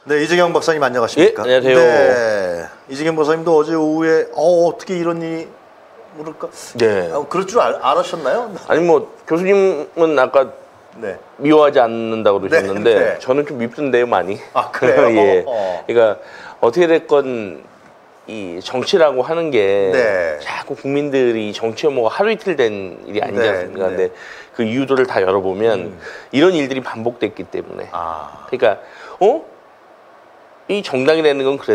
네, 이재경 박사님 안녕하십니까? 예, 안녕하세요. 네, 이재경 박사님도 어제 오후에 어떻게 이런 일이 모를까? 네. 그럴 줄 알았셨나요? 아니 뭐 교수님은 아까 네. 미워하지 않는다고 그러셨는데 네. 저는 좀 밉던데요 많이. 아 그래요? 예. 그러니까 어떻게 됐건 이 정치라고 하는 게 네. 자꾸 국민들이 정치 혐오가 하루 이틀 된 일이 아니지 네, 않습니까? 네. 근데 그 이유들을 다 열어보면 이런 일들이 반복됐기 때문에. 그러니까 이 정당이라는 건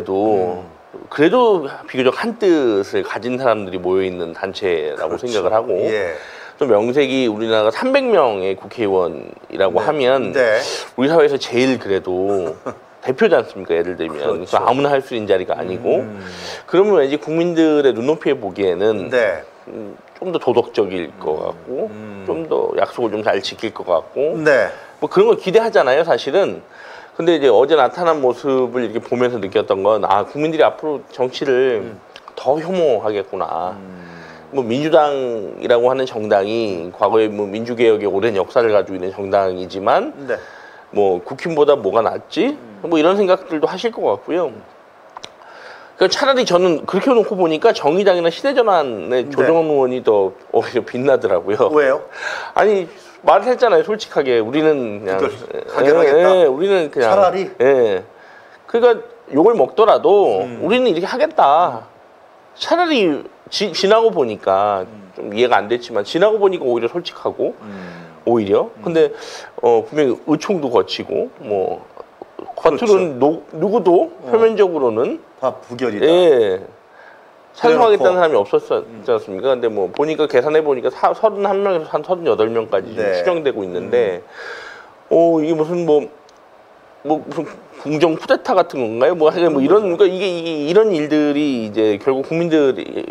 그래도 비교적 한 뜻을 가진 사람들이 모여 있는 단체라고 그렇죠. 생각을 하고. 예. 또 명색이 우리나라가 300명의 국회의원이라고 네. 하면 네. 우리 사회에서 제일 그래도 대표지 않습니까? 예를 들면 그렇죠. 아무나 할 수 있는 자리가 아니고 그러면 왠지 국민들의 눈높이에 보기에는 네. 좀 더 도덕적일 것 같고 좀 더 약속을 좀 잘 지킬 것 같고 네. 뭐 그런 걸 기대하잖아요, 사실은. 근데 이제 어제 나타난 모습을 이렇게 보면서 느꼈던 건 국민들이 앞으로 정치를 더 혐오하겠구나. 뭐 민주당이라고 하는 정당이 과거에 뭐 민주개혁의 오랜 역사를 가지고 있는 정당이지만 네. 뭐 국힘보다 뭐가 낫지? 뭐 이런 생각들도 하실 것 같고요. 그러니까 차라리 저는 그렇게 놓고 보니까 정의당이나 시대전환의 조정원 의원이 더 오히려 빛나더라고요. 왜요? 아니 말을 했잖아요, 솔직하게. 우리는 그냥 하겠다. 우리는 그냥 차라리. 그러니까 욕을 먹더라도 우리는 이렇게 하겠다. 차라리 지나고 보니까 좀 이해가 안 됐지만 지나고 보니까 오히려 솔직하고 오히려 근데 분명히 의총도 거치고 뭐 겉으로는 그렇죠. 누구도 표면적으로는 다 부결이다. 찬성하겠다는 사람이 없었지 않습니까? 근데 뭐 보니까 계산해 보니까 31명에서 한 38명까지 네. 추정되고 있는데 이게 무슨 무슨 궁정 쿠데타 같은 건가요? 뭐 이런 그러니까 이게 이런 일들이 이제 결국 국민들이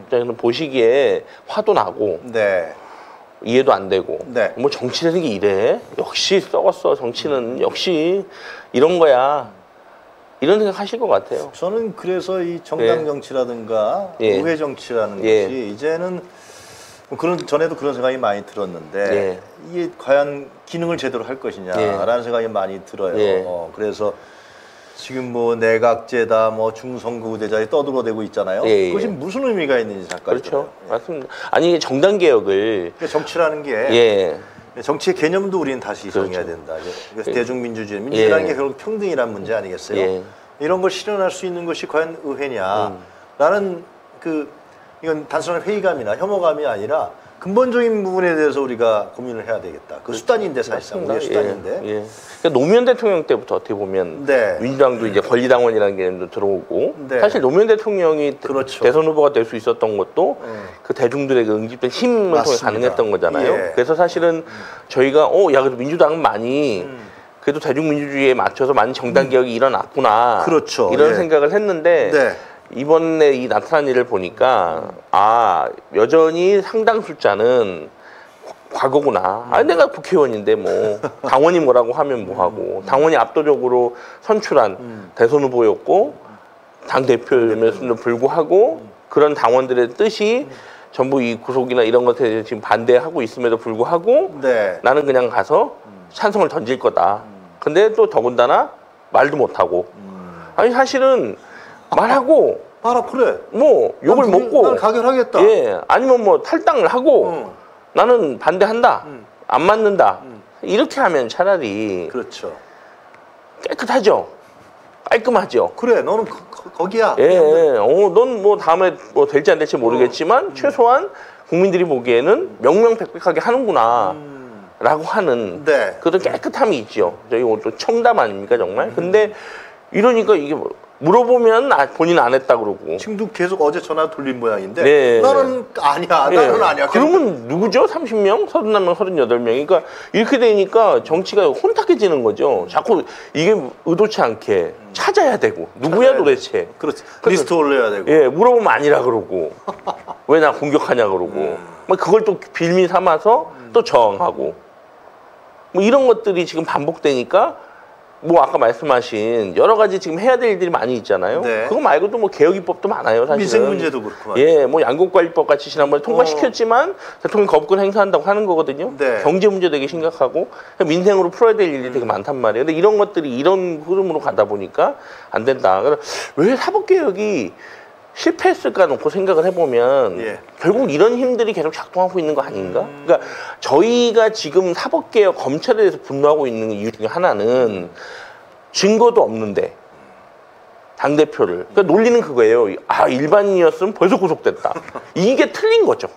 보시기에 화도 나고 네. 이해도 안 되고 네. 뭐 정치라는 게 이래? 역시 썩었어. 정치는 역시 이런 거야. 이런 생각 하실 것 같아요. 저는 그래서 이 정당 정치라든가 의회 정치라는 것이 이제는 뭐 전에도 그런 생각이 많이 들었는데 이게 과연 기능을 제대로 할 것이냐라는 생각이 많이 들어요. 그래서 지금 뭐 내각제다, 뭐 중선거구제자에 떠들어대고 있잖아요. 그것이 무슨 의미가 있는지 잠깐. 그렇죠. 맞습니다. 아니 이게 정당 개혁을 정치라는 게 정치의 개념도 우리는 다시 정해야 된다. 그래서 대중민주주의, 민주주의라는 게 결국 평등이라는 문제 아니겠어요? 이런 걸 실현할 수 있는 것이 과연 의회냐라는 이건 단순한 회의감이나 혐오감이 아니라 근본적인 부분에 대해서 우리가 고민을 해야 되겠다. 그 수단인데 사실상 우리의 수단인데. 그러니까 노무현 대통령 때부터 어떻게 보면 민주당도 이제 권리당원이라는 개념도 들어오고 사실 노무현 대통령이 대선 후보가 될 수 있었던 것도 그 대중들의 그 응집된 힘을 통해 가능했던 거잖아요. 그래서 사실은 저희가 그래도 민주당은 많이 그래도 대중민주주의에 맞춰서 많은 정당 개혁이 일어났구나. 이런 생각을 했는데 이번에 이 나타난 일을 보니까 여전히 상당 숫자는 과거구나. 내가 국회의원인데 뭐 당원이 뭐라고 하면 뭐하고 당원이 압도적으로 선출한 대선 후보였고 당 대표임에도 불구하고 그런 당원들의 뜻이 전부 이 구속이나 이런 것에 대해서 지금 반대하고 있음에도 불구하고 나는 그냥 가서 찬성을 던질 거다. 근데 또 더군다나 말도 못하고 아니 사실은 말하고 그래. 뭐 욕을 먹고 난 가결하겠다. 아니면 뭐 탈당을 하고 나는 반대한다. 안 맞는다. 이렇게 하면 차라리 깨끗하죠. 깔끔하죠. 그래, 너는 거기야. 넌 뭐 다음에 뭐 될지 안 될지 모르겠지만 최소한 국민들이 보기에는 명명백백하게 하는구나. 라고 하는 그런 깨끗함이 있죠. 저희 또 청담 아닙니까 정말? 근데 이러니까 이게 물어보면 본인 안 했다 그러고 지금도 계속 어제 전화 돌린 모양인데 나는 아니야. 나는 아니야. 그러면 누구죠? 30명? 31명, 38명. 그러니까 이렇게 되니까 정치가 혼탁해지는 거죠. 자꾸 이게 의도치 않게 찾아야 되고 누구야 도대체. 그렇지. 리스트 올려야 되고. 물어보면 아니라 그러고 왜 나 공격하냐 그러고 그걸 또 빌미 삼아서 또 저항하고 뭐 이런 것들이 지금 반복되니까 뭐 아까 말씀하신 여러 가지 지금 해야 될 일들이 많이 있잖아요. 네. 그거 말고도 뭐 개혁 입법도 많아요. 사실은. 미생 문제도 그렇고. 예, 뭐 양곡관리법 같이 지난번에 통과시켰지만 대통령이 거부권 행사한다고 하는 거거든요. 네. 경제 문제 되게 심각하고 민생으로 풀어야 될 일이 되게 많단 말이에요. 근데 이런 것들이 이런 흐름으로 가다 보니까 안 된다. 그래서 왜 사법개혁이 실패했을까 놓고 생각을 해보면 예. 결국 이런 힘들이 계속 작동하고 있는 거 아닌가? 그러니까 저희가 지금 사법개혁 검찰에 대해서 분노하고 있는 이유 중에 하나는 증거도 없는데 당대표를 그러니까 논리는 그거예요. 아 일반인이었으면 벌써 구속됐다. 이게 틀린 거죠.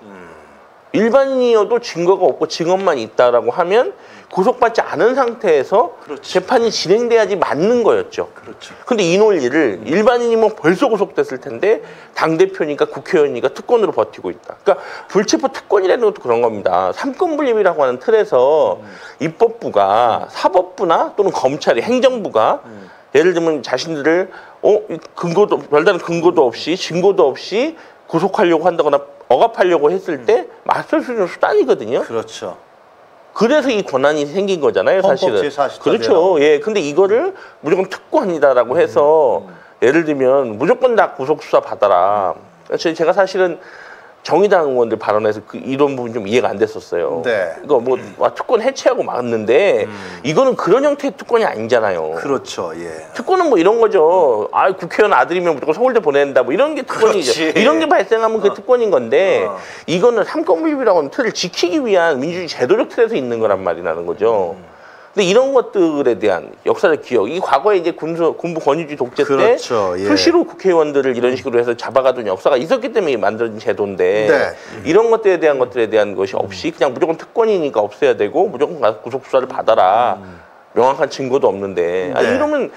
일반인이어도 증거가 없고 증언만 있다라고 하면 구속받지 않은 상태에서 그렇지. 재판이 진행돼야지 맞는 거였죠. 그렇죠. 근데 이 논리를 일반인이면 벌써 구속됐을 텐데 당대표니까 국회의원이니까 특권으로 버티고 있다. 그러니까 불체포 특권이라는 것도 그런 겁니다. 삼권분립이라고 하는 틀에서 입법부가 사법부나 또는 검찰이 행정부가 예를 들면 자신들을 근거도 별다른 근거도 없이 증거도 없이 구속하려고 한다거나 억압하려고 했을 때 맞설 수 있는 수단이거든요. 그렇죠. 그래서 이 권한이 생긴 거잖아요, 사실은. 그렇죠. 예. 근데 이거를 무조건 특권이다라고 해서 예를 들면 무조건 다 구속수사 받아라. 제가 사실은 정의당 의원들 발언에서 이런 부분 좀 이해가 안 됐었어요. 네. 이거 뭐 특권 해체하고 막았는데 이거는 그런 형태의 특권이 아니잖아요. 그렇죠. 예. 특권은 뭐 이런 거죠. 아 국회의원 아들이면 무조건 서울대 보낸다. 뭐 이런 게 특권이죠. 그렇지. 이런 게 발생하면 그게 특권인 건데 이거는 삼권분립이라고 하는 틀을 지키기 위한 민주주의 제도적 틀에서 있는 거란 말이라는 거죠. 근데 이런 것들에 대한 역사적 기억, 이 과거에 이제 군부 권위주의 독재 그렇죠. 때 예. 수시로 국회의원들을 이런 식으로 해서 잡아가던 역사가 있었기 때문에 만들어진 제도인데 네. 이런 것들에 대한 것이 없이 그냥 무조건 특권이니까 없애야 되고 무조건 가서 구속수사를 받아라. 명확한 증거도 없는데 아니, 네. 이러면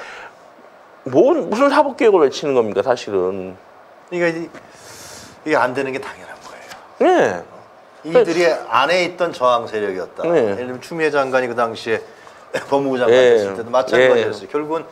무슨 사법개혁을 외치는 겁니까 사실은. 그러니까 이게 안 되는 게 당연한 거예요. 네. 이들이 안에 있던 저항 세력이었다. 네. 예를 들면 추미애 장관이 그 당시에 법무부 장관 됐을 때도 마찬가지였어요. 결국은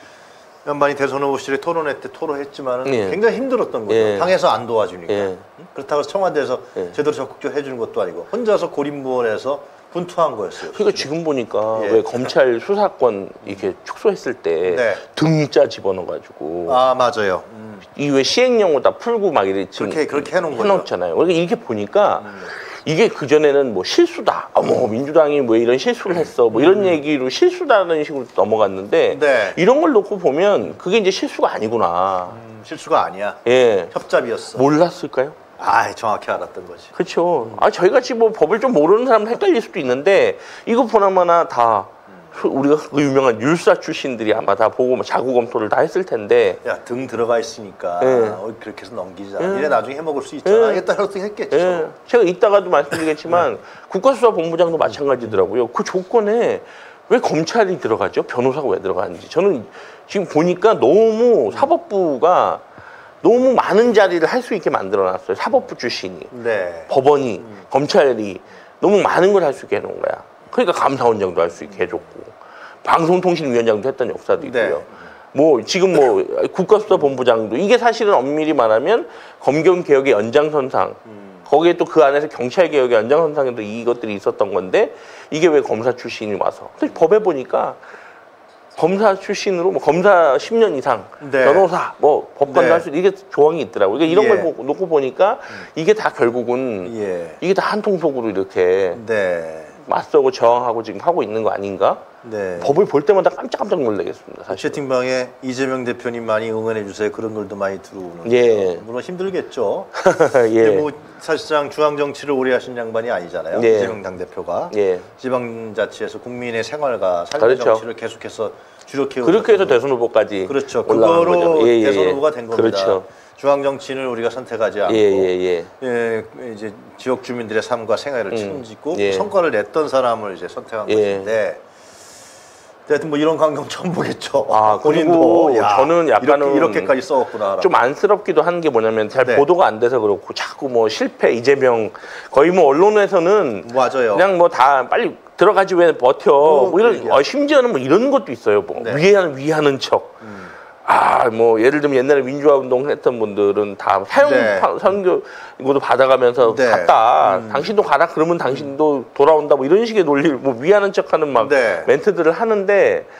양반이 대선 후보실에 토론회 때 토로했지만은 굉장히 힘들었던 거죠. 당에서 안 도와주니까. 그렇다고 해서 청와대에서 제대로 적극적으로 해주는 것도 아니고 혼자서 고립무원에서 분투한 거였어요. 그러니까 지금 보니까 왜 검찰 수사권 이렇게 축소했을 때 등자 집어넣어가지고 아 맞아요. 이 왜 시행령으로 다 풀고 막 이렇게 그렇게 해놓은 거죠. 해놓잖아요. 그러니까 이렇게 보니까 이게 그 전에는 뭐 실수다. 뭐 민주당이 뭐 이런 실수를 했어. 뭐 이런 얘기로 실수다는 식으로 넘어갔는데 이런 걸 놓고 보면 그게 이제 실수가 아니구나. 실수가 아니야. 예. 협잡이었어. 몰랐을까요? 아, 정확히 알았던 거지. 그렇죠. 아, 저희같이 뭐 법을 좀 모르는 사람은 헷갈릴 수도 있는데 이거 보나마나 다 우리가 그 유명한 율사 출신들이 아마 다 보고 자구 검토를 다 했을 텐데. 야, 등 들어가 있으니까 그렇게 해서 넘기자. 이래 나중에 해먹을 수 있잖아. 이게 따라서 했겠죠. 제가 이따가도 말씀드리겠지만 국가수사본부장도 마찬가지더라고요. 그 조건에 왜 검찰이 들어가죠? 변호사가 왜 들어가는지. 저는 지금 보니까 너무 사법부가 너무 많은 자리를 할 수 있게 만들어놨어요. 사법부 출신이, 법원이, 검찰이 너무 많은 걸 할 수 있게 해놓은 거야. 그러니까 감사원장도 할 수 있게 해줬고 방송통신위원장도 했던 역사도 있고요. 뭐 지금 뭐 국가수사본부장도 이게 사실은 엄밀히 말하면 검경개혁의 연장선상 거기에 또 그 안에서 경찰개혁의 연장선상에도 이것들이 있었던 건데 이게 왜 검사 출신이 와서 법에 보니까 검사 출신으로 뭐 검사 10년 이상, 변호사, 뭐 법관도 할 수 있는 이게 조항이 있더라고요. 그러니까 이런 걸 놓고 보니까 이게 다 결국은 이게 다 한 통속으로 이렇게 맞서고 저항하고 지금 하고 있는 거 아닌가? 법을 볼 때마다 깜짝깜짝 놀라겠습니다. 사실. 채팅방에 이재명 대표님 많이 응원해 주세요. 그런 글도 많이 들어오는데 물론 힘들겠죠. 근데 뭐 사실상 중앙 정치를 오래 하신 양반이 아니잖아요. 이재명 당대표가 지방자치에서 국민의 생활과 삶의 정치를 계속해서 주력해 그렇게 해서 대선 후보까지 그렇죠. 그거로 대선 후보가 된 겁니다. 중앙 정치인을 우리가 선택하지 않고 이제 지역 주민들의 삶과 생활을 책임지고 성과를 냈던 사람을 이제 선택한 것인데 하여튼 뭐 이런 광경 처음 보겠죠. 아, 그리고 저는 약간은 이렇게까지 써왔구나. 좀 안쓰럽기도 한 게 뭐냐면 잘 보도가 안 돼서 그렇고 자꾸 뭐 실패 이재명 거의 뭐 언론에서는 그냥 뭐 다 빨리 들어가지 왜 버텨 뭐 이런 심지어는 뭐 이런 것도 있어요. 뭐 위하는 척. 뭐 예를 들면 옛날에 민주화 운동 했던 분들은 다 사형 선교 이것도 받아가면서 갔다. 당신도 가라 그러면 당신도 돌아온다 뭐 이런 식의 논리를 뭐 위하는 척하는 막 멘트들을 하는데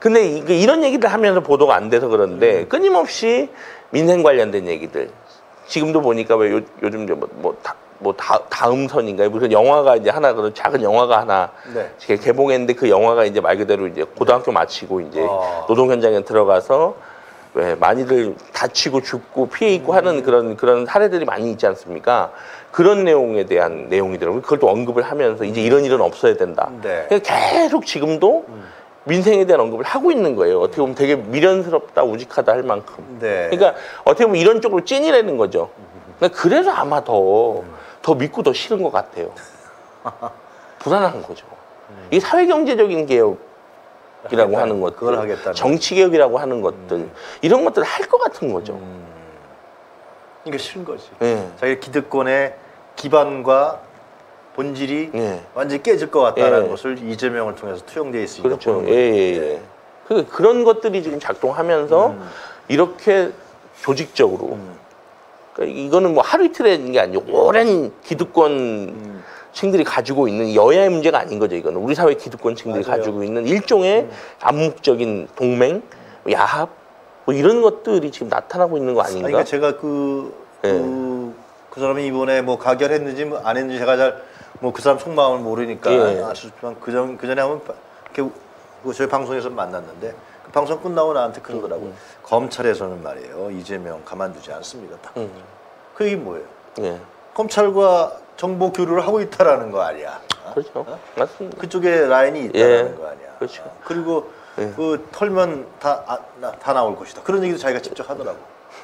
근데 이런 얘기를 하면서 보도가 안 돼서 그런데 끊임없이 민생 관련된 얘기들. 지금도 보니까 왜 요즘 다음선인가요? 무슨 영화가 이제 하나, 그런 작은 영화가 하나 네. 개봉했는데 그 영화가 이제 말 그대로 이제 고등학교 마치고 이제 노동 현장에 들어가서 왜 많이들 다치고 죽고 피해 입고 하는 그런 사례들이 많이 있지 않습니까? 그런 내용에 대한 내용이더라고요. 그걸 또 언급을 하면서 이제 이런 일은 없어야 된다. 네. 계속 지금도 민생에 대한 언급을 하고 있는 거예요. 어떻게 보면 되게 미련스럽다, 우직하다 할 만큼. 네. 그러니까 어떻게 보면 이런 쪽으로 찐이라는 거죠. 그래서 아마 더 믿고 더 싫은 것 같아요. 불안한 거죠. 이게 사회경제적인 개혁이라고 하는 것들, 정치개혁이라고 하는 것들, 이런 것들을 할 것 같은 거죠. 이게 싫은 거지. 자기 기득권의 기반과 본질이 완전히 깨질 것 같다는 것을 이재명을 통해서 투영되어 있으니까. 그렇죠. 그런 것들이 지금 작동하면서 이렇게 조직적으로 그러니까 이거는 뭐 하루 이틀에 있는 게 아니고 오랜 기득권층들이 가지고 있는 여야의 문제가 아닌 거죠. 이거는 우리 사회 기득권층들이 가지고 있는 일종의 암묵적인 동맹, 야합 뭐 이런 것들이 지금 나타나고 있는 거 아닌가? 그러니까 제가 그 사람이 이번에 뭐 가결했는지 뭐 안 했는지 제가 잘 뭐 그 사람 속마음을 모르니까 아시지만 그 전에 한번 이렇게 저희 방송에서 만났는데 그 방송 끝나고 나한테 그러더라고요. 검찰에서는 말이에요, 이재명 가만두지 않습니다. 그 얘기 뭐예요? 검찰과 정보 교류를 하고 있다라는 거 아니야? 그렇죠. 맞습니다. 그쪽에 라인이 있다라는 거 아니야? 그렇죠. 그리고 그 털면 다 나올 것이다. 그런 얘기도 자기가 직접 하더라고.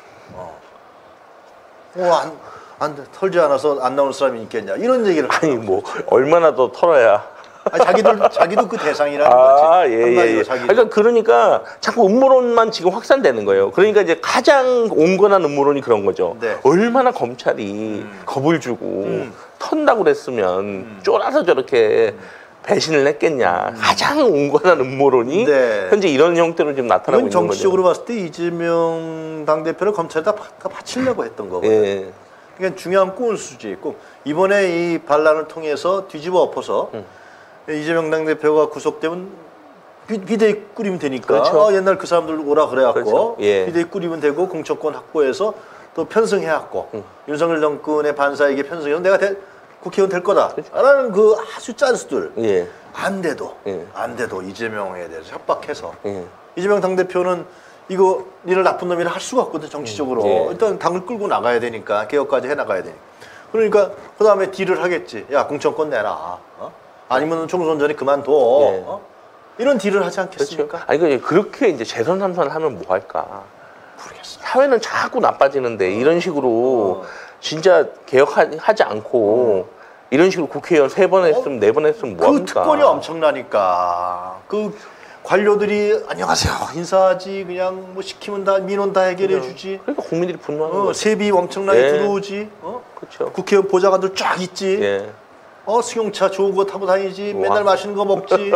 안 돼. 털지 않아서 안 나올 사람이 있겠냐? 이런 얘기를. 아니 뭐 얼마나 더 털어야. 아니, 자기도 그 대상이라는 거지. 그러니까 자꾸 음모론만 지금 확산되는 거예요. 그러니까 이제 가장 온건한 음모론이 그런 거죠. 네. 얼마나 검찰이 겁을 주고 턴다고 그랬으면 쫄아서 저렇게 배신을 했겠냐. 가장 온건한 음모론이 현재 이런 형태로 지금 나타나고 있는 거죠. 정치적으로 봤을 때 이재명 당대표를 검찰에 다 바치려고 했던 거거든요. 그러니까 중요한 꼼수지 있고 이번에 이 반란을 통해서 뒤집어 엎어서 이재명 당대표가 구속되면 비대위 꾸리면 되니까 그렇죠. 옛날 그 사람들 오라 그래갖고 그렇죠. 비대위 꾸리면 되고 공천권 확보해서 또 편승해갖고 윤석열 정권의 반사에게 편승해서 내가 국회의원 될 거다 라는 그 아주 짠수들 안 돼도 이재명에 대해서 협박해서 이재명 당대표는 이거 니를 나쁜 놈이라 할 수가 없거든 정치적으로 일단 당을 끌고 나가야 되니까 개혁까지 해나가야 되니까 그러니까 그 다음에 딜을 하겠지. 야 공천권 내라 아니면 총선 전에 그만둬 이런 딜을 하지 않겠습니까? 그렇죠. 아니 그렇게 이제 재선 삼선 하면 뭐 할까 모르겠어요. 사회는 자꾸 나빠지는데 이런 식으로 진짜 개혁하지 않고 이런 식으로 국회의원 3번 했으면 4번 했으면 뭐 합니까? 그 특권이 엄청나니까 그 관료들이 안녕하세요 인사하지 그냥 뭐 시키면 다 민원 다 해결해 주지. 그러니까 국민들이 분노하는 거죠. 세비 엄청나게 들어오지. 그렇죠. 국회의원 보좌관들 쫙 있지. 승용차 좋은 거 타고 다니지. 맨날 맛있는 거 먹지.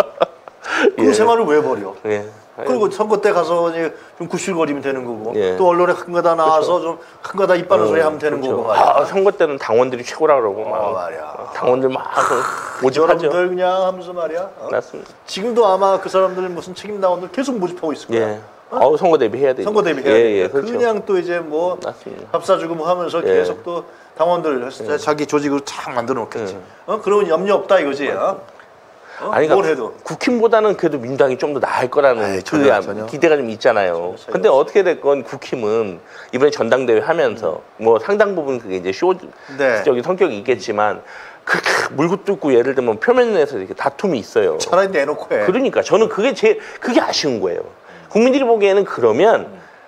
그 생활을 왜 버려? 그리고 선거 때 가서 이제 좀 구실거리면 되는 거고 또 언론에 한가다 나와서 좀 한가다 이빨을 소리 하면 되는 거고 말이야. 선거 때는 당원들이 최고라 그러고 말이야. 당원들 막 모집하죠. 여러분들 그냥 하면서 말이야. 맞습니다. 지금도 아마 그 사람들 무슨 책임 당원들 계속 모집하고 있을 거야. 선거 대비해야 돼. 선거 대비해야 돼. 그렇죠. 그냥 또 이제 뭐 밥 사주고 뭐 하면서 계속 또 당원들 자기 조직으로 쫙 만들어 놓겠지. 그러면 염려 없다 이거지. 아니, 그러니까 뭘 해도 국힘보다는 그래도 민주당이 좀 더 나을 거라는 전혀. 기대가 좀 있잖아요. 근데 어떻게 됐건 국힘은 이번에 전당대회 하면서 뭐 상당 부분 그게 이제 쇼적인 성격이 있겠지만 그렇게 물고 뜯고 예를 들면 표면에서 이렇게 다툼이 있어요. 차라리 내놓고 해. 그러니까 저는 그게 그게 아쉬운 거예요. 국민들이 보기에는 그러면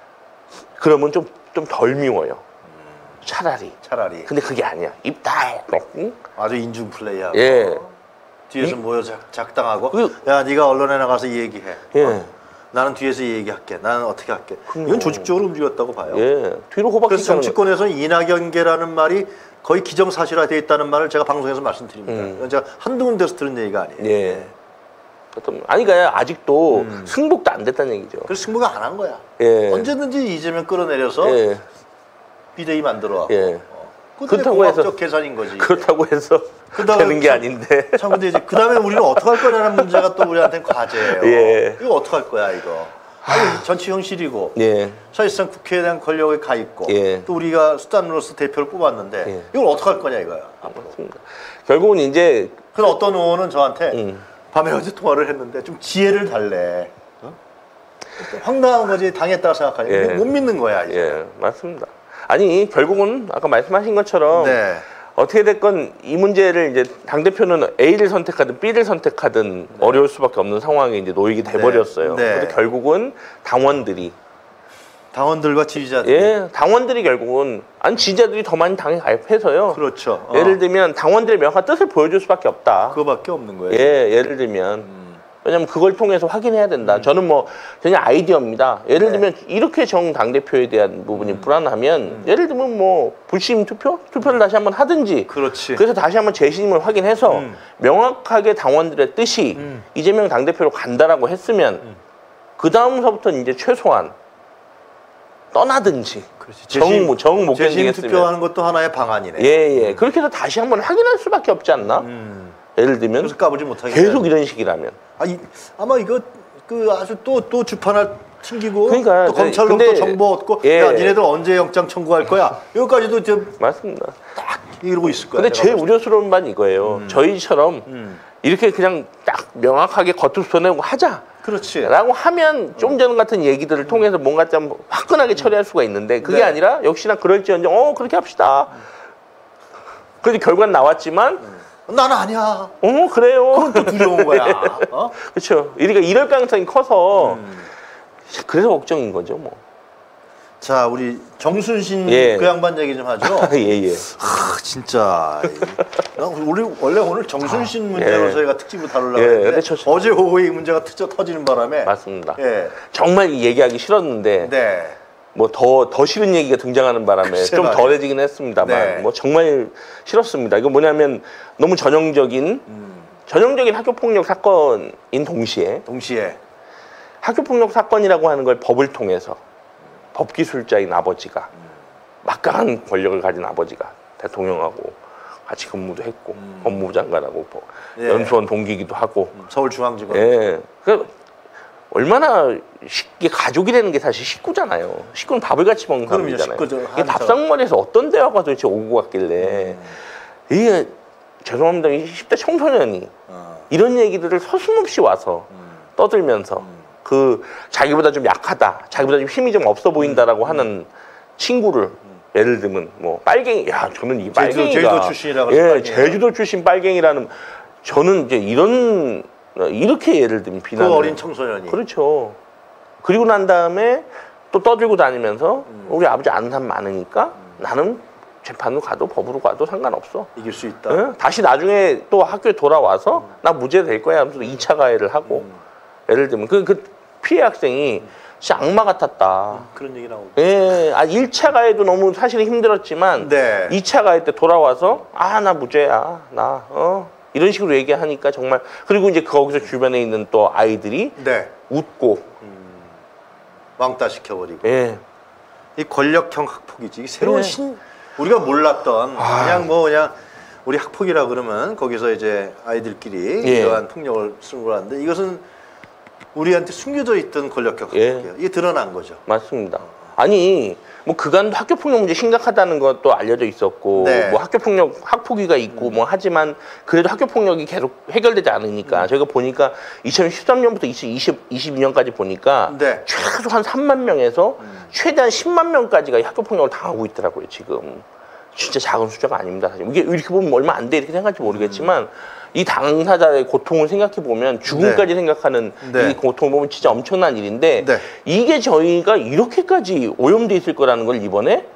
좀 덜 미워요. 차라리. 근데 그게 아니야. 입 다 먹고. 아주 인중 플레이하고. 뒤에서 모여 작당하고 야 네가 언론에 나가서 이 얘기해. 나는 뒤에서 이 얘기할게. 나는 어떻게 할게. 이건 조직적으로 움직였다고 봐요. 뒤로 호박. 그래서 정치권에서는 이낙연계라는 말이 거의 기정사실화되어 있다는 말을 제가 방송에서 말씀드립니다. 이건 제가 한두 군데서 들은 얘기가 아니에요. 아니 그러니까 아직도 승복도 안 됐다는 얘기죠. 그래서 승복을 안 한 거야. 언제든지 이재명 끌어내려서 비대위 만들어. 그렇다고 해서 계산인 거지. 그렇다고 해서 되는 게 아닌데. 참 근데 이제 그다음에 우리는 어떻게 할 거냐는 문제가 또 우리한테는 과제예요. 예. 이거 어떻게 할 거야 이거. 아니, 전치 형실이고 예. 사실상 국회에 대한 권력에 가 있고 예. 또 우리가 수단으로서 대표를 뽑았는데 예. 이걸 어떻게 할 거냐 이거야. 맞습니다. 결국은 이제 그래서 어떤 의원은 저한테 밤에 어제 통화를 했는데 좀 지혜를 달래. 황당한 거지 당했다고 생각하니 예. 못 믿는 거야 이제. 예, 맞습니다. 아니 결국은 아까 말씀하신 것처럼 네. 어떻게 됐건 이 문제를 이제 당 대표는 A를 선택하든 B를 선택하든 네. 어려울 수밖에 없는 상황에 이제 놓이게 돼버렸어요. 네. 근데 결국은 당원들과 지지자들. 예, 당원들이 결국은 아니 지지자들이 더 많이 당에 가입해서요. 그렇죠. 예를 들면 당원들의 명확한 뜻을 보여줄 수밖에 없다. 그거밖에 없는 거예요. 예, 예를 들면. 왜냐면 그걸 통해서 확인해야 된다. 저는 뭐 그냥 아이디어입니다. 예를 들면 이렇게 정 당대표에 대한 부분이 불안하면 예를 들면 뭐 불심 투표를 다시 한번 하든지 그렇지. 그래서 다시 한번 재신임을 확인해서 명확하게 당원들의 뜻이 이재명 당대표로 간다라고 했으면 그 다음서부터 이제 최소한 떠나든지 정 못 견디겠으면 투표하는 것도 하나의 방안이네. 예. 그렇게 해서 다시 한번 확인할 수밖에 없지 않나? 예를 들면 그래서 까불지 못하게 계속 이런 식이라면 아마 이거 그 아주 또 주판을 튕기고 그러니까, 또 검찰로부터 정보 얻고 예. 야 니네들 언제 영장 청구할 거야 이거까지도 좀 맞습니다. 딱 이러고 있을 거야. 근데 제일 우려스러운 바는 이거예요. 저희처럼 이렇게 그냥 딱 명확하게 겉으로 써내고 하자. 그렇지. 라고 하면 좀 전 같은 얘기들을 통해서 뭔가 좀 화끈하게 처리할 수가 있는데 그게 아니라 역시나 그럴지언정 그렇게 합시다. 그래서 결과는 나왔지만 나는 아니야. 그래요. 그건 또 두려운 거야. 그렇죠. 그러니까 이럴 가능성이 커서 그래서 걱정인 거죠, 뭐. 자, 우리 정순신 그 양반 얘기 좀 하죠. 예. 진짜. 우리 원래 오늘 정순신 문제로 저희가 특집을 다루려고 했는데 어제 오후에 이 문제가 터지는 바람에 맞습니다. 정말 얘기하기 싫었는데 뭐 더 싫은 얘기가 등장하는 바람에 좀 덜해지긴 했습니다만 뭐 정말 싫었습니다. 이거 뭐냐면 너무 전형적인 학교폭력 사건인 동시에 학교폭력 사건이라고 하는 걸 법을 통해서 법기술자인 아버지가 막강한 권력을 가진 아버지가 대통령하고 같이 근무도 했고 법무부 장관하고 연수원 동기기도 하고 서울중앙지검 그러니까 얼마나 쉽게 가족이라는 게 사실 식구잖아요. 식구는 밥을 같이 먹는 사람이잖아요. 이게 밥상머리에서 어떤 대화가 도대체 오고 갔길래 이게 죄송합니다. 10대 청소년이 이런 얘기들을 서슴없이 와서 떠들면서 그 자기보다 좀 약하다, 자기보다 좀 힘이 좀 없어 보인다라고 하는 친구를 예를 들면 뭐 빨갱이, 저는 이 빨갱이가 제주도 출신이라고 제주도 출신 빨갱이라는 저는 이제 이렇게 예를 들면 비난. 그 어린 청소년이. 그렇죠. 그리고 난 다음에 또 떠들고 다니면서 우리 아버지 아는 사람 많으니까 나는 재판으로 가도 법으로 가도 상관없어. 이길 수 있다. 다시 나중에 또 학교에 돌아와서 나 무죄 될 거야 하면서 2차 가해를 하고 예를 들면 그 피해 학생이 진짜 악마 같았다. 그런 얘기 나오고. 1차 가해도 너무 사실은 힘들었지만 2차 가해 때 돌아와서 나 무죄야. 이런 식으로 얘기하니까 정말 그리고 이제 거기서 주변에 있는 또 아이들이 웃고 왕따 시켜버리고 이 권력형 학폭이지 이 새로운 우리가 몰랐던 그냥 우리 학폭이라 그러면 거기서 이제 아이들끼리 이러한 폭력을 쓰는 거라는데 이것은 우리한테 숨겨져 있던 권력형 학폭이에요. 이게 드러난 거죠. 맞습니다. 아니 뭐 그간도 학교폭력 문제 심각하다는 것도 알려져 있었고 뭐 학폭위가 있고 뭐 하지만 그래도 학교폭력이 계속 해결되지 않으니까 저희가 보니까 2013년부터 2022년까지 보니까 최소한 3만 명에서 최대한 10만 명까지가 학교폭력을 당하고 있더라고요. 지금 진짜 작은 숫자가 아닙니다. 사실 이게 이렇게 보면 얼마 안 돼 이렇게 생각할지 모르겠지만 이 당사자의 고통을 생각해 보면 죽음까지 생각하는 이 고통을 보면 진짜 엄청난 일인데 이게 저희가 이렇게까지 오염돼 있을 거라는 걸 이번에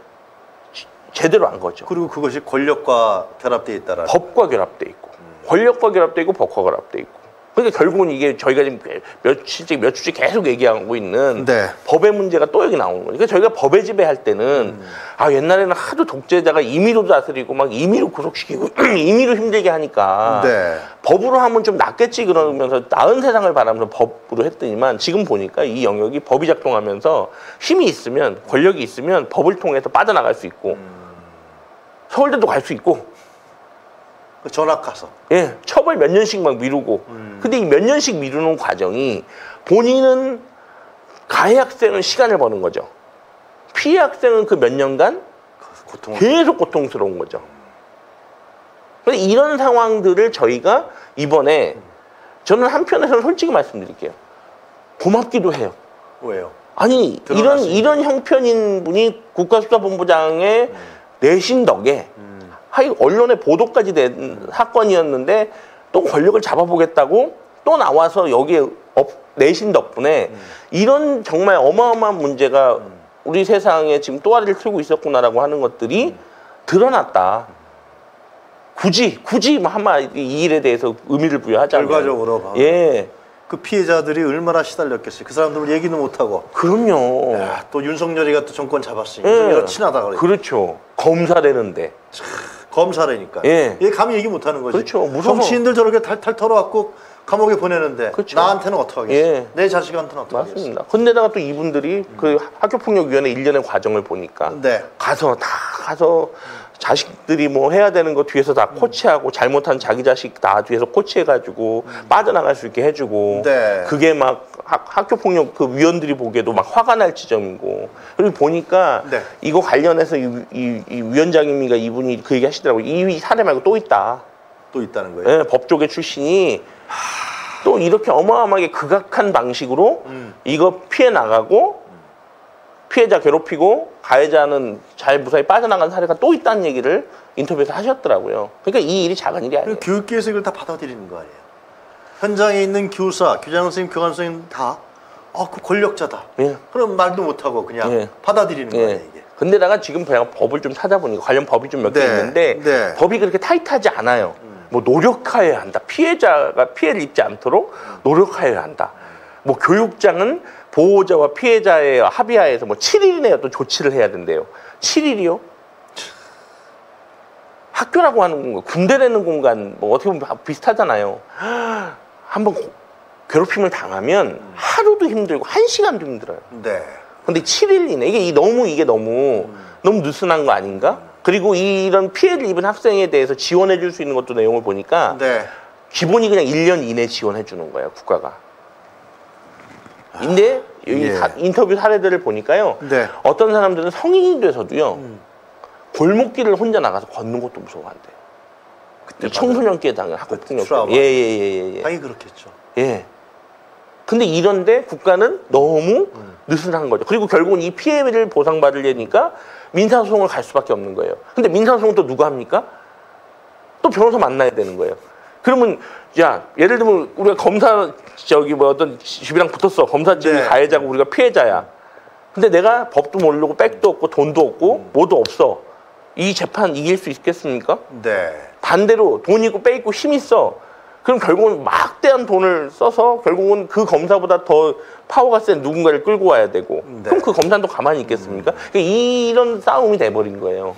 제대로 안 거죠. 그리고 그것이 권력과 결합돼 있다라는 법과 결합돼 있고 권력과 결합돼 있고 법과 결합돼 있고 그러니까 결국은 이게 저희가 지금 몇 주째 계속 얘기하고 있는 법의 문제가 또 여기 나오는 거예요. 그러니까 저희가 법의 지배할 때는 옛날에는 하도 독재자가 임의로 다스리고 막 임의로 구속시키고 임의로 힘들게 하니까 법으로 하면 좀 낫겠지 그러면서 나은 세상을 바라면서 법으로 했더니만 지금 보니까 이 영역이 법이 작동하면서 힘이 있으면 권력이 있으면 법을 통해서 빠져나갈 수 있고 서울대도 갈 수 있고. 전학 가서. 예, 처벌 몇 년씩 막 미루고. 근데 이 몇 년씩 미루는 과정이 본인은 가해 학생은 시간을 버는 거죠. 피해 학생은 그 몇 년간 계속 고통스러운 거죠. 그런데 이런 상황들을 저희가 이번에 저는 한편에서는 솔직히 말씀드릴게요. 고맙기도 해요. 왜요? 아니 이런 형편인 분이 국가수사본부장의 내신 덕에 하여 언론의 보도까지 된 사건이었는데 또 권력을 잡아보겠다고 또 나와서 여기에 내신 덕분에 이런 정말 어마어마한 문제가 우리 세상에 지금 또아리를 틀고 있었구나라고 하는 것들이 드러났다. 굳이 한마디 이 일에 대해서 의미를 부여하자면 결과적으로 예. 그 피해자들이 얼마나 시달렸겠어요. 그 사람들 얘기는 못하고. 그럼요. 야, 또 윤석열이가 또 정권 잡았으니 윤석열이랑 친하다 그래. 그렇죠. 검사라는데. 검사라니까. 예. 얘 감히 얘기 못하는 거지. 그렇죠. 무서워. 정치인들 저렇게 탈탈 털어갖고 감옥에 보내는데 그렇죠. 나한테는 어떡하겠어. 예. 내 자식한테는 어떡하겠어. 맞습니다. 근데다가 또 이분들이 그 학교폭력위원회 일련의 과정을 보니까 네. 가서 자식들이 뭐 해야 되는 거 뒤에서 다 코치하고 잘못한 자기 자식 다 뒤에서 코치해가지고 빠져나갈 수 있게 해주고 네. 그게 막 학교폭력 그 위원들이 보기에도 막 화가 날 지점이고 그리고 보니까 네. 이거 관련해서 이 위원장님이가 이분이 그 얘기 하시더라고요. 이 사례 말고 또 있다. 또 있다는 거예요? 네, 법조계 출신이 또 이렇게 어마어마하게 극악한 방식으로 이거 피해 나가고 피해자 괴롭히고 가해자는 잘 무사히 빠져나간 사례가 또 있다는 얘기를 인터뷰에서 하셨더라고요. 그러니까 이 일이 작은 일이 아니에요. 교육계에서 이걸 다 받아들이는 거 아니에요. 현장에 있는 교사, 교장 선생님, 교감 선생님 다 그 권력자다. 예. 그럼 말도 못하고 그냥 받아들이는 거예요. 이게. 근데다가 지금 제가 법을 좀 찾아보니까 관련 법이 좀 몇 개 있는데 법이 그렇게 타이트하지 않아요. 뭐 노력하여야 한다. 피해자가 피해를 입지 않도록 노력하여야 한다. 뭐 교육장은 보호자와 피해자의 합의하에서 뭐 7일 내에 또 조치를 해야 된대요. 7일이요? 학교라고 하는 공간, 군대라는 공간 뭐 어떻게 보면 비슷하잖아요. 한번 괴롭힘을 당하면 하루도 힘들고 1시간도 힘들어요. 네. 근데 7일 이내 이게 너무 느슨한 거 아닌가? 그리고 이런 피해를 입은 학생에 대해서 지원해 줄 수 있는 것도 내용을 보니까 기본이 그냥 1년 이내 지원해 주는 거예요, 국가가. 근데 여기 인터뷰 사례들을 보니까요. 어떤 사람들은 성인이 돼서도요. 골목길을 혼자 나가서 걷는 것도 무서워한대요. 이 청소년기에 당한 학교폭력. 예. 당연히 그렇겠죠. 예. 근데 이런데 국가는 너무 느슨한 거죠. 그리고 결국은 이 피해를 보상받으려니까 민사소송을 갈 수밖에 없는 거예요. 근데 민사소송 또 누가 합니까? 또 변호사 만나야 되는 거예요. 그러면 야 예를 들면 우리가 검사 뭐 어떤 집이랑 붙었어. 검사집이 가해자고 우리가 피해자야. 근데 내가 법도 모르고 백도 없고 돈도 없고 뭐도 없어. 이 재판 이길 수 있겠습니까? 반대로 돈 있고 배 있고 힘 있어. 그럼 결국은 막대한 돈을 써서 결국은 그 검사보다 더 파워가 센 누군가를 끌고 와야 되고 그럼 그 검사도 가만히 있겠습니까? 그러니까 이런 싸움이 돼버린 거예요.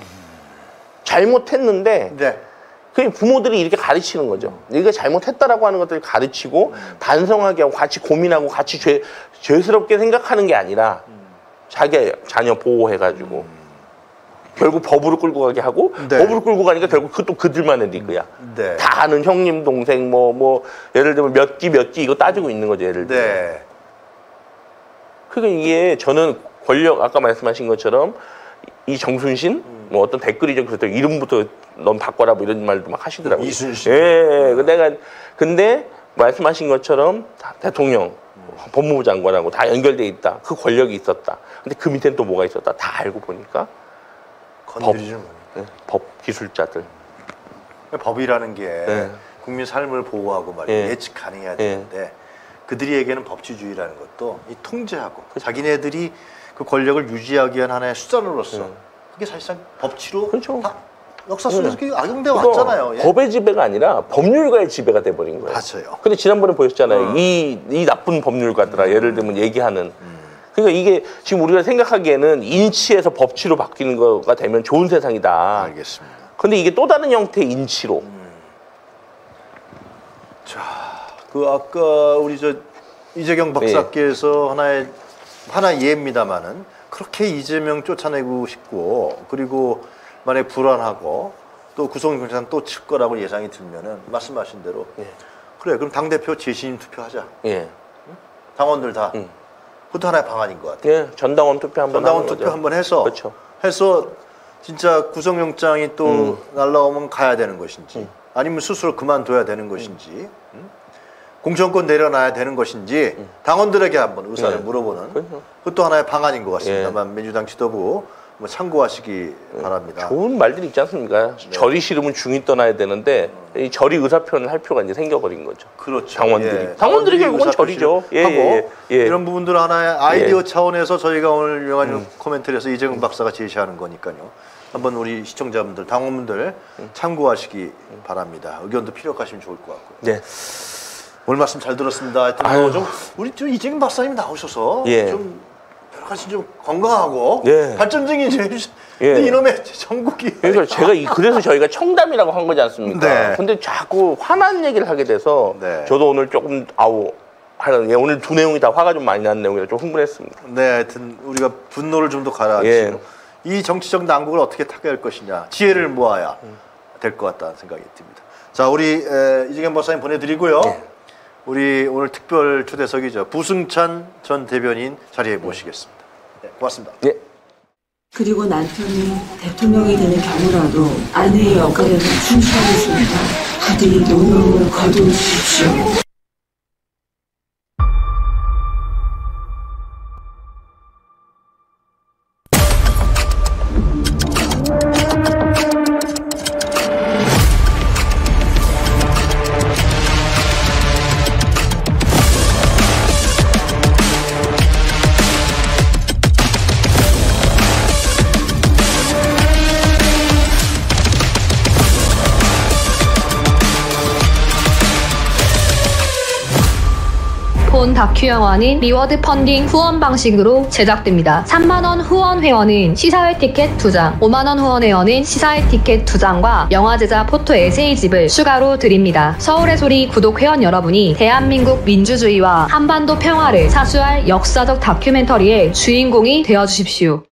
잘못했는데 그 부모들이 이렇게 가르치는 거죠. 네가 잘못했다라고 하는 것들을 가르치고 반성하게 하고 같이 고민하고 같이 죄스럽게 생각하는 게 아니라 자기 자녀 보호해가지고 결국 법으로 끌고 가게 하고 법으로 끌고 가니까 결국 그것도 그들만의 리그야. 다 아는 형님 동생 뭐 예를 들면 몇 기 이거 따지고 있는 거죠. 예를 들면. 그러니까 이게 저는 권력 아까 말씀하신 것처럼 이 정순신 뭐 어떤 댓글이죠. 그래서 이름부터 넌 바꿔라 뭐 이런 말도 막 하시더라고요. 이순신. 근데 말씀하신 것처럼 대통령 법무부 장관하고 다 연결돼 있다. 그 권력이 있었다. 근데 그 밑에는 또 뭐가 있었다. 다 알고 보니까 법 기술자들. 법이라는 게 국민 삶을 보호하고 말이야 예측 가능해야 되는데 그들에게는 법치주의라는 것도 이 통제하고 자기네들이 그 권력을 유지하기 위한 하나의 수단으로서 그게 사실상 법치로 다 역사 속에서 악용돼 왔잖아요. 법의 지배가 아니라 법률가의 지배가 돼버린 거예요. 맞아요. 근데 지난번에 보셨잖아요. 이 나쁜 법률가들아 예를 들면 얘기하는. 그러니까 이게 지금 우리가 생각하기에는 인치에서 법치로 바뀌는 거가 되면 좋은 세상이다. 알겠습니다. 근데 이게 또 다른 형태의 인치로. 자, 그 아까 우리 이재경 박사께서 하나의 예입니다만은 그렇게 이재명 쫓아내고 싶고 그리고 만약에 불안하고 또 구속영장 또 칠 거라고 예상이 들면은 말씀하신 대로 그래 그럼 당대표 재신임 투표하자. 당원들 다. 그것도 하나의 방안인 것 같아요. 전당원 투표 한번 해서 그렇죠. 해서 진짜 구속영장이 또 날라오면 가야 되는 것인지 아니면 스스로 그만둬야 되는 것인지 공천권 내려놔야 되는 것인지 당원들에게 한번 의사를 물어보는 그것도 하나의 방안인 것 같습니다만 민주당 지도부 뭐 참고하시기 바랍니다. 좋은 말들이 있지 않습니까? 절이 싫으면 중이 떠나야 되는데 이 절이 의사표현을 할 필요가 이제 생겨버린 거죠. 그렇죠. 당원들이. 당원들이 결국은 절이죠. 하고 이런 부분들 하나의 아이디어 차원에서 저희가 오늘 영화뉴스 코멘트를 해서 이재용 박사가 제시하는 거니까요. 한번 우리 시청자분들, 당원분들 참고하시기 바랍니다. 의견도 피력하시면 좋을 것 같고요. 네. 오늘 말씀 잘 들었습니다. 하여튼 좀 우리 좀 이재용 박사님 나오셔서 좀 여러 가지 좀 건강하고 발전적인 이놈의 전국이. 그래서 그래서 저희가 청담이라고 한 거지 않습니까? 근데 자꾸 화난 얘기를 하게 돼서 저도 오늘 조금 오늘 두 내용이 다 화가 좀 많이 난 내용이라 좀 흥분했습니다. 네, 하여튼 우리가 분노를 좀 더 가라앉히고 이 정치적 난국을 어떻게 타개할 것이냐 지혜를 모아야 될 것 같다는 생각이 듭니다. 자, 우리 이재경 박사님 보내드리고요. 우리 오늘 특별 초대석이죠. 부승찬 전 대변인 자리에 모시겠습니다. 고맙습니다. 그리고 남편이 대통령이 되는 경우라도 아내의 역할에는 충실하겠습니다. 부디 노력을 거두십시오. 본 다큐 영화는 리워드 펀딩 후원 방식으로 제작됩니다. 3만원 후원 회원은 시사회 티켓 2장, 5만원 후원 회원은 시사회 티켓 2장과 영화 제작 포토 에세이집을 추가로 드립니다. 서울의 소리 구독 회원 여러분이 대한민국 민주주의와 한반도 평화를 사수할 역사적 다큐멘터리의 주인공이 되어주십시오.